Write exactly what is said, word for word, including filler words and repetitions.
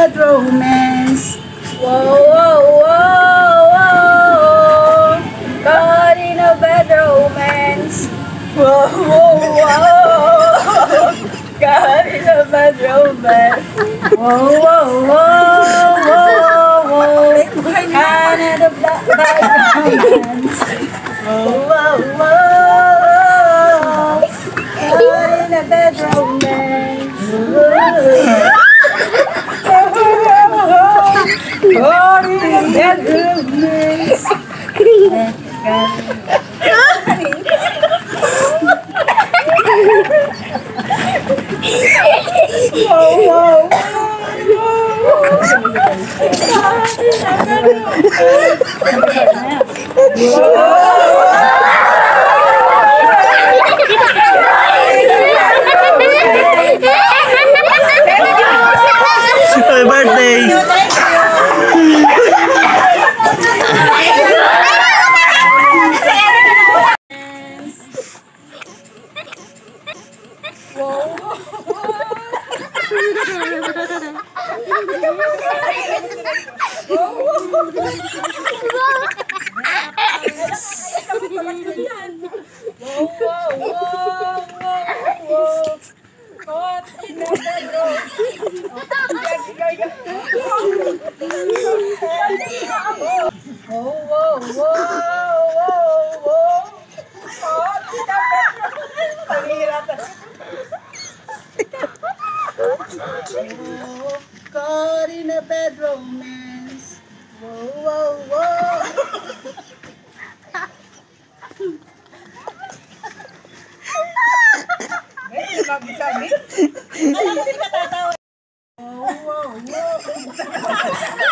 bed romance. Whoa, whoa, whoa, whoa. Caught in a bed romance. Whoa, whoa, whoa. Caught in a bed romance. Whoa, whoa, whoa, whoa, whoa. Caught in a bed romance. Whoa, whoa, whoa. Caught in a bed romance. Caught in a bed romance. Whoa, whoa, Happy birthday! Caught in a bed romance. Whoa, whoa, whoa. Alam mo, hindi ka tatawa. Whoa, whoa, whoa.